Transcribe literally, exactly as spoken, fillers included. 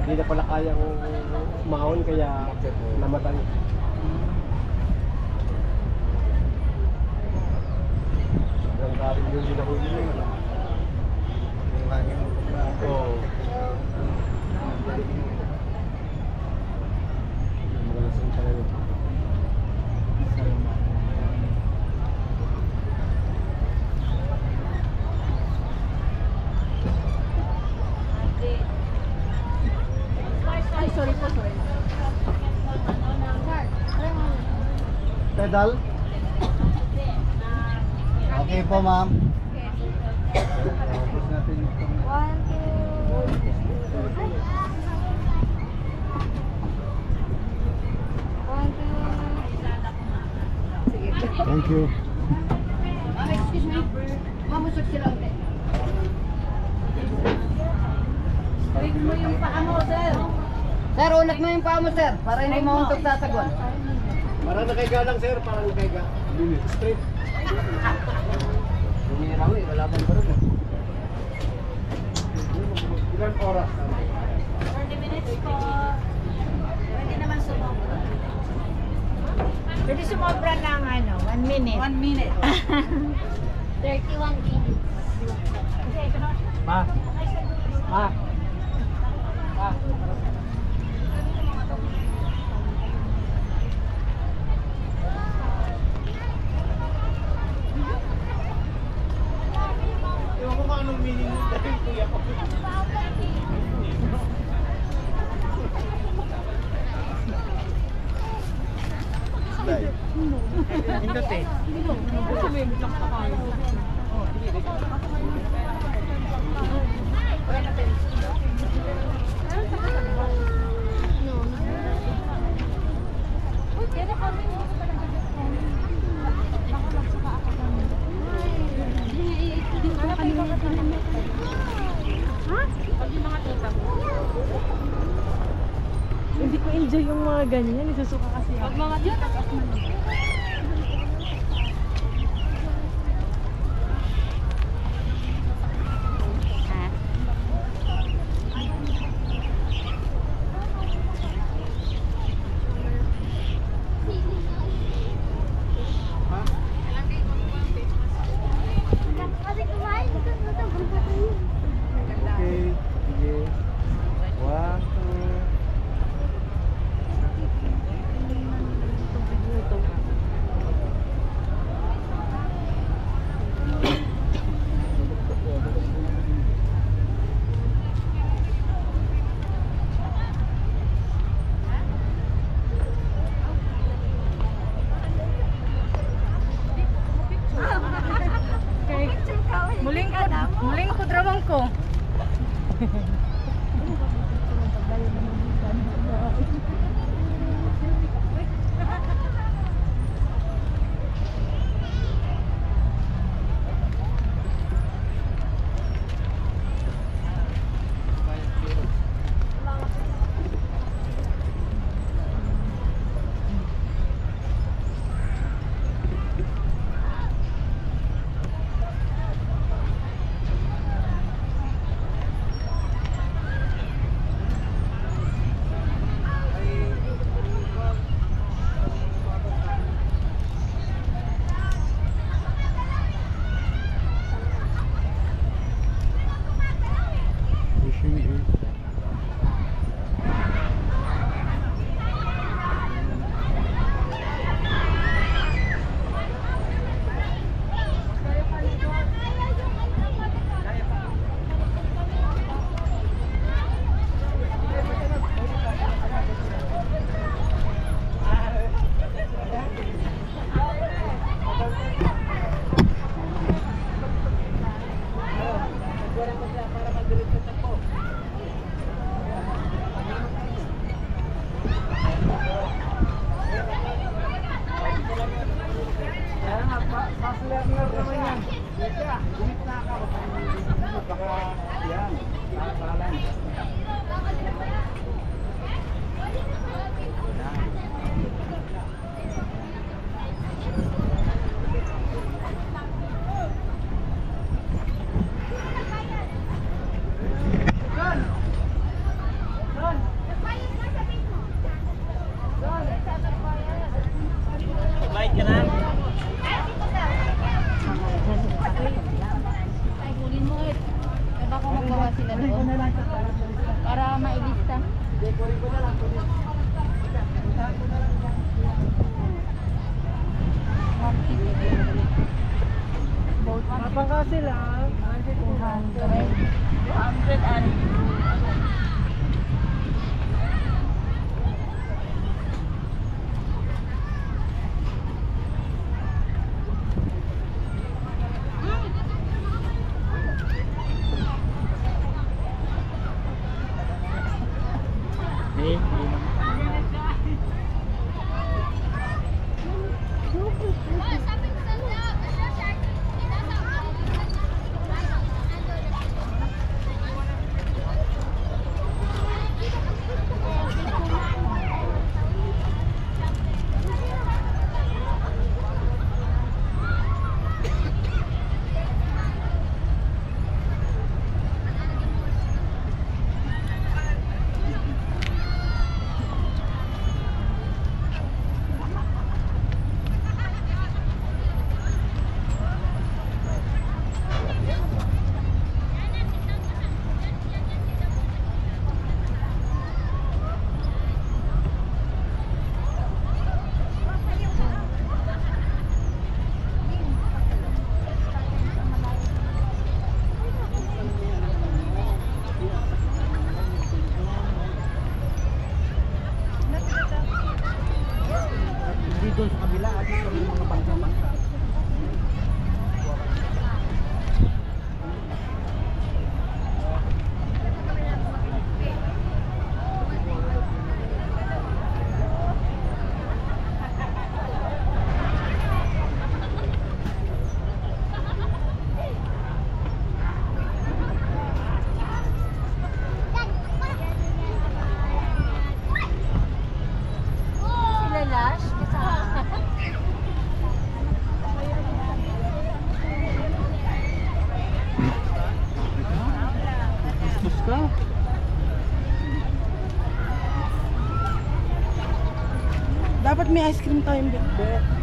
Hindi na pala kayang umahon kaya namatay. Ang karin yung ginahuli nyo. Yung hangin mo. Oo. Magalasing pala yun. Ay, sorry po, sorry. Pedal? Okay po, ma'am. Tapos natin itong... One, two. One, two. Sige. Thank you. Ah, excuse me. Mamusok sila ulit. Tuwig mo yung paa mo, sir. Sir, unat mo yung paa mo, sir. Para hindi mauntok sa sagwan. Parang nakaiga lang sir, parang nakaiga. Straight. Bumira ko eh, kalaban ko rin eh. Ilan oras? thirty minutes po. Pwede naman sumobra. Pwede sumobra ng ano, one minute. One minute. thirty-one minutes. Pa. Pa. Pa. Ewan ko kung anong meaning mo dahil kuya ko. Slide. Hindot eh. Hindi ko enjoy yung mga ganyan. Isusuka kasi ako. Mga yun, Okay, sige. One, two. Hindi, hindi naman. Hindi doon sa kabila, at ito yung mga bangka. Bus ka. Dapat may ice cream tayong bigbe.